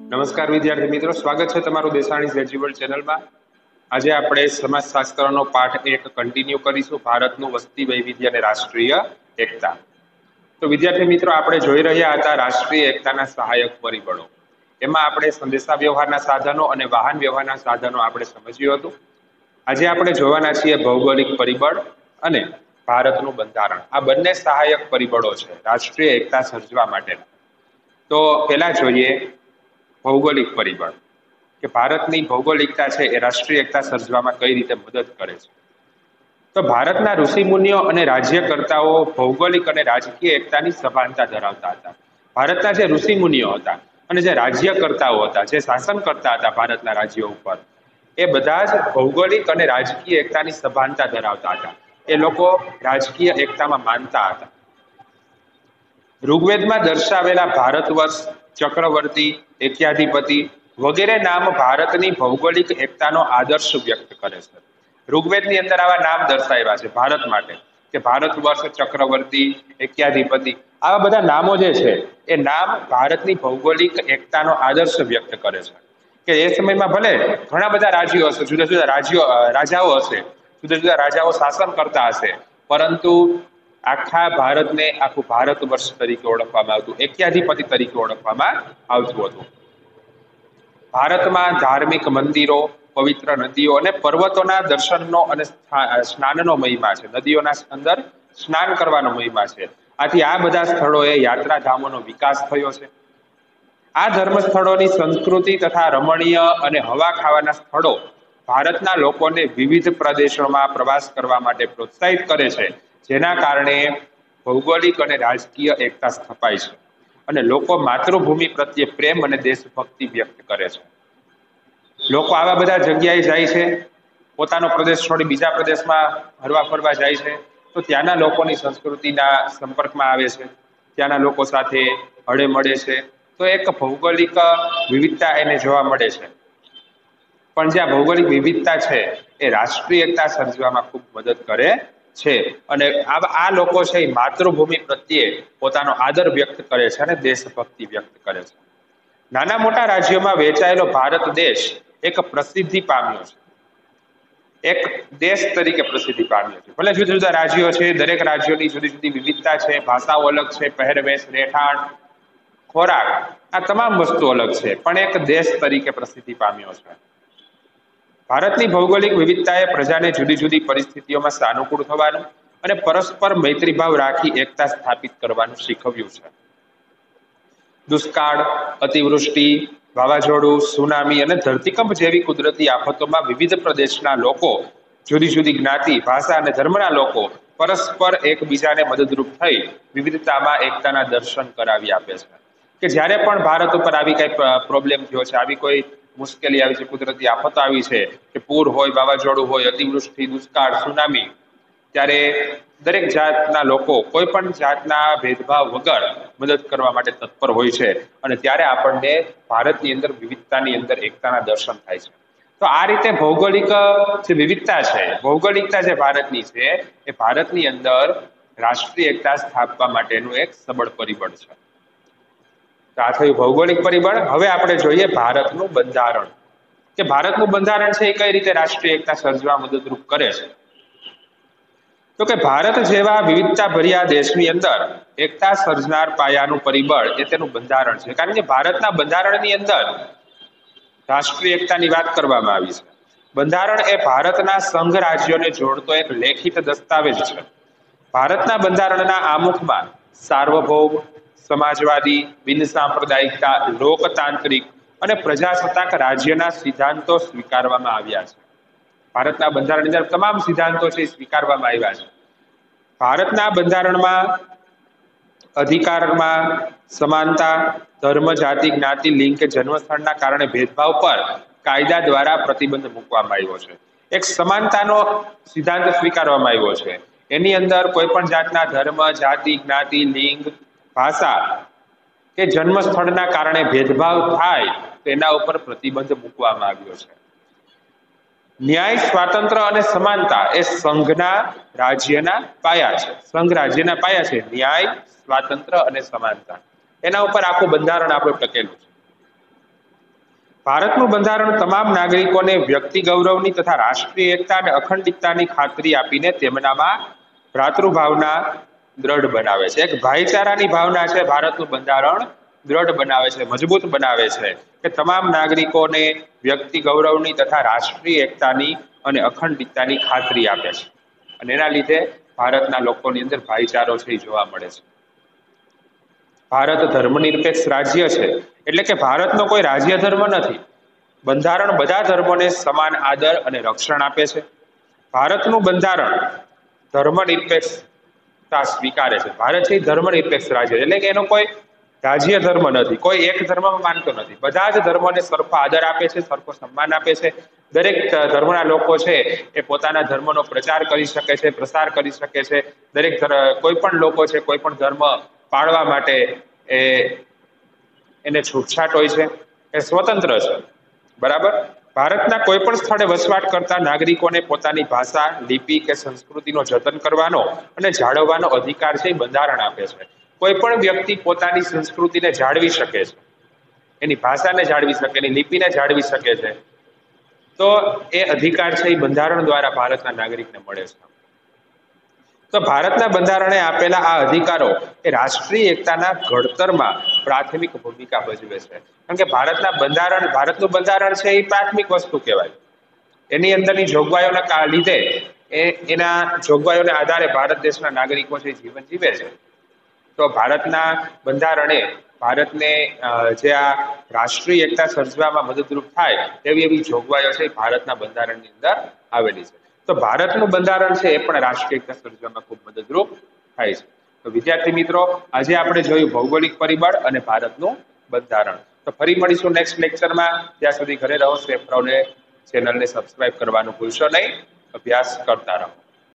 નમસ્કાર વિદ્યાર્થી મિત્રો, સ્વાગત છે તમારું દેસાણી એજ્યુવલ ચેનલમાં। આજે આપણે સમાજશાસ્ત્રનો પાઠ 1 કન્ટિન્યુ કરીશું, ભારતનું વસ્તી વૈવિધ્ય અને રાષ્ટ્રીય એકતા। તો વિદ્યાર્થી મિત્રો, આપણે જોઈ રહ્યા હતા રાષ્ટ્રીય એકતાના સહાયક પરિબળો। એમાં આપણે સંદેશા વ્યવહારના સાધનો અને વાહન વ્યવહારના સાધનો આપણે સમજ્યું હતું। આજે આપણે જોવાના છીએ ભૌગોલિક પરિબળ અને ભારતનું બંધારણ। આ બંને સહાયક પરિબળો છે રાષ્ટ્રીય એકતા સર્જવા માટેના। તો પહેલા જોઈએ ભૌગોલિક પરિબળ કે ભારતની ભૌગોલિકતા છે એ રાષ્ટ્રીય એકતા સર્જવામાં કઈ રીતે મદદ કરે છે। તો ભારતના ઋષિ મુનિઓ અને રાજ્યકર્તાઓ ભૌગોલિક અને રાજકીય એકતાની સભાનતા ધરાવતા હતા। ભારતના જે ઋષિ મુનિઓ હતા અને જે રાજ્યકર્તાઓ હતા, જે શાસન કરતા હતા ભારતના રાજ્યો ઉપર, એ બધા જ ભૌગોલિક અને રાજકીય એકતાની સભાનતા ધરાવતા હતા। એ લોકો રાજકીય એકતામાં માનતા હતા। ઋગ્વેદમાં દર્શાવેલા ભારત વર્ષ, ચક્રવર્તી, એક્યાધિપતિ વગેરે નામ ભારતની ભૌગોલિક એકતાનો આદર્શ વ્યક્ત કરે છે। ઋગ્વેદની અંદર આવા નામ દર્શાવ્યા છે ભારત માટે કે ભારત વર્ષ, ચક્રવર્તી, એક્યાધિપતિ, આવા બધા નામો જે છે એ નામ ભારતની ભૌગોલિક એકતાનો આદર્શ વ્યક્ત કરે છે। કે એ સમયમાં ભલે ઘણા બધા રાજ્યો હશે, જુદા જુદા રાજાઓ હશે, જુદા જુદા રાજાઓ શાસન કરતા હશે, પરંતુ આખા ભારતને આખું ભારત વર્ષ તરીકે ઓળખવામાં આવતું, એક્યાધિપતિ તરીકે ઓળખવામાં આવતું હતું। ભારતમાં ધાર્મિક મંદિરો, પવિત્ર નદીઓ અને પર્વતોના દર્શનનો અને સ્નાનનો મહિમા છે। નદીઓના અંદર સ્નાન કરવાનો મહિમા છે। આથી આ બધા સ્થળોએ યાત્રાધામોનો વિકાસ થયો છે। આ ધર્મ સ્થળોની સંસ્કૃતિ તથા રમણીય અને હવા ખાવાના સ્થળો ભારતના લોકોને વિવિધ પ્રદેશોમાં પ્રવાસ કરવા માટે પ્રોત્સાહિત કરે છે, જેના કારણે ભૌગોલિક અને રાજકીય એકતા સ્થપાય છે અને લોકો માતૃભૂમિ પ્રત્યે પ્રેમ અને દેશભક્તિ વ્યક્ત કરે છે। લોકો આવા બધા જગ્યાએ જાય છે, પોતાનો પ્રદેશ છોડી બીજા પ્રદેશમાં હરવા ફરવા જાય છે, તો ત્યાંના લોકોની સંસ્કૃતિના સંપર્કમાં આવે છે, ત્યાંના લોકો સાથે હળે મળે છે, તો એક ભૌગોલિક વિવિધતા એને જોવા મળે છે। પણ જે આ ભૌગોલિક વિવિધતા છે એ રાષ્ટ્રીય એકતા સર્જવામાં ખૂબ મદદ કરે છે અને આ લોકો છે એ માતૃભૂમિ પ્રત્યે પોતાનો આદર વ્યક્ત કરે છે અને દેશભક્તિ વ્યક્ત કરે છે। નાના મોટા રાજ્યોમાં વહેંચાયેલો ભારત દેશ એક પ્રસિદ્ધિ પામ્યો છે, એક દેશ તરીકે પ્રસિદ્ધિ પામ્યો છે। ભલે જુદા જુદા રાજ્યો છે, દરેક રાજ્યોની જુદી જુદી વિવિધતા છે, ભાષાઓ અલગ છે, પહેરવેશ, રહેઠાણ, ખોરાક, આ તમામ વસ્તુ અલગ છે, પણ એક દેશ તરીકે પ્રસિદ્ધિ પામ્યો છે। ભારતની ભૌગોલિક વિવિધતાએ પ્રજાને જુદી જુદી પરિસ્થિતિઓમાં સાનુકૂળ થવાનું અને પરસ્પર મૈત્રીભાવ રાખી એકતા સ્થાપિત કરવાનું શીખવ્યું છે। દુષ્કાળ, અતિવૃષ્ટિ, વાવાઝોડું, સુનામી અને ધરતીકંપ જેવી કુદરતી આફતોમાં વિવિધ પ્રદેશના લોકો, જુદી જુદી જ્ઞાતિ, ભાષા અને ધર્મના લોકો પરસ્પર એકબીજાને મદદરૂપ થઈ વિવિધતામાં એકતાના દર્શન કરાવી આપે છે। કે જ્યારે પણ ભારત ઉપર આવી કઈ પ્રોબ્લેમ થયો છે, આવી કોઈ મુશ્કેલી આવી છે, કુદરતી આફતો આવી છે, કે પૂર હોય, વાવાઝોડું હોય, અતિવૃષ્ટિ, દુષ્કાળ, સુનામી, ત્યારે દરેક જાતના લોકો કોઈ પણ જાતના ભેદભાવ વગર મદદ કરવા માટે તત્પર હોય છે અને ત્યારે આપણને ભારતની અંદર વિવિધતાની અંદર એકતાના દર્શન થાય છે। તો આ રીતે ભૌગોલિક જે વિવિધતા છે, ભૌગોલિકતા જે ભારતની છે, એ ભારતની અંદર રાષ્ટ્રીય એકતા સ્થાપવા માટેનું એક સબળ પરિબળ છે। તો આ થયું ભૌગોલિક પરિબળ। હવે આપણે જોઈએ ભારતનું બંધારણ, કે ભારતનું બંધારણ છે એ કઈ રીતે રાષ્ટ્રીય એકતા સર્જવા મદદરૂપ કરે છે। તો કે ભારત જેવા વિવિધતા ભર્યા દેશની અંદર એકતા સર્જનાર પાયાનું પરિબળ એ તેનું બંધારણ છે, કારણ કે ભારતના બંધારણની અંદર રાષ્ટ્રીય એકતાની વાત કરવામાં આવી છે। બંધારણ એ ભારતના સંઘ રાજ્યોને જોડતો એક લેખિત દસ્તાવેજ છે। ભારતના બંધારણના આમુખમાં સાર્વભૌમ, સમાજવાદી, બિનસાંપ્રદાયિકતા, લોકતાંત્રિક અને પ્રજાસત્તાક રાજ્યના સિદ્ધાંતો સ્વીકારવામાં આવ્યા છે। ભારતના બંધારણની અંદર તમામ સિદ્ધાંતો છે સ્વીકારવામાં આવ્યા છે। ભારતના બંધારણમાં અધિકારમાં સમાનતા, ધર્મ, જાતિ, જ્ઞાતિ, લિંગ કે જન્મસ્થળના કારણે ભેદભાવ પર કાયદા દ્વારા પ્રતિબંધ મૂકવામાં આવ્યો છે। એક સમાનતાનો સિદ્ધાંત સ્વીકારવામાં આવ્યો છે। એની અંદર કોઈ પણ જાતના ધર્મ, જાતિ, જ્ઞાતિ, લિંગ, ભાષા કે જન્મ સ્થળના કારણે ભેદભાવ થાય તો એના ઉપર પ્રતિબંધ મૂકવામાં આવ્યો છે। ન્યાય, સ્વાતંત્ર્ય અને સમાનતા એ સંઘના રાજ્યના પાયા છે। સંઘ રાજ્યના પાયા છે ન્યાય, સ્વાતંત્ર્ય અને સમાનતા, એના ઉપર આખું બંધારણ આપણું ટકેલું છે। ભારતનું બંધારણ તમામ નાગરિકોને વ્યક્તિ ગૌરવની તથા રાષ્ટ્રીય એકતા અને અખંડિતતાની ખાતરી આપીને તેમનામાં ભ્રાતૃભાવના દ્રઢ બનાવે છે. એક ભાઈચારાની ભાવના છે ભારતનું બંધારણ દ્રઢ બનાવે છે, મજબૂત બનાવે છે કે તમામ નાગરિકોને વ્યક્તિ ગૌરવની તથા રાષ્ટ્રીય એકતાની અને અખંડિતતાની ખાતરી આપે છે. અને એના લીધે ભારતના લોકોની અંદર ભાઈચારો છે એ જોવા મળે છે. ભારત ધર્મનિરપેક્ષ રાજ્ય છે, એટલે કે ભારતનો કોઈ રાજ્ય ધર્મ નથી. બંધારણ બધા ધર્મોને સમાન આદર અને રક્ષણ આપે છે. ભારતનું બંધારણ ધર્મનિરપેક્ષતા સ્વીકારે છે. ભારત છે ધર્મનિરપેક્ષ રાજ્ય, એટલે કે એનો કોઈ રાજ્ય ધર્મ નથી, કોઈ એક ધર્મમાં માનતો નથી. બધા જ ધર્મોને સરખો આદર આપે છે, સરખો સન્માન આપે છે. દરેક ધર્મના લોકો છે એ પોતાના ધર્મનો પ્રચાર કરી શકે છે, પ્રસાર કરી શકે છે. દરેક કોઈ પણ લોકો છે કોઈ પણ ધર્મ પાળવા માટે એને છૂટછાટ હોય છે, એ સ્વતંત્ર છે. બરાબર. ભારતના કોઈ પણ સ્થળે વસવાટ કરતા નાગરિકોને પોતાની ભાષા, લિપિ કે સંસ્કૃતિનો જતન કરવાનો અને જાળવવાનો અધિકાર છે એ બંધારણ આપે છે. કોઈ પણ વ્યક્તિ પોતાની સંસ્કૃતિને જાળવી શકે છે, એની ભાષાને જાળવી શકે, એની લિપિને જાળવી શકે છે. તો એ અધિકાર છે એ બંધારણ દ્વારા ભારતના નાગરિકને મળે છે. તો ભારતના બંધારણે આપેલા આ અધિકારો એ રાષ્ટ્રીય એકતાના ઘડતરમાં પ્રાથમિક ભૂમિકા ભજવે છે. કારણ કે ભારતનું બંધારણ છે એ પ્રાથમિક વસ્તુ કહેવાય. એની અંદરની જોગવાઈઓના લીધે એના જોગવાઈઓના આધારે ભારત દેશના નાગરિકો છે જીવન જીવે છે. તો ભારતના બંધારણે ભારતને જે આ રાષ્ટ્રીય એકતા સર્જવામાં મદદરૂપ થાય એવી જોગવાઈઓ છે ભારતના બંધારણની અંદર આવેલી છે. તો ભારતનું બંધારણ છે એ પણ રાષ્ટ્રીય એકતા સર્જવામાં ખૂબ મદદરૂપ થાય છે. તો વિદ્યાર્થી મિત્રો, આજે આપણે જોયું ભૌગોલિક પરિબળ અને ભારતનું બંધારણ. તો ફરી મળીશું નેક્સ્ટ લેક્ચરમાં. ત્યાં સુધી ઘરે રહો, સેફ રહો ને ચેનલને સબસ્ક્રાઇબ કરવાનું ભૂલશો નહીં. અભ્યાસ કરતા રહો.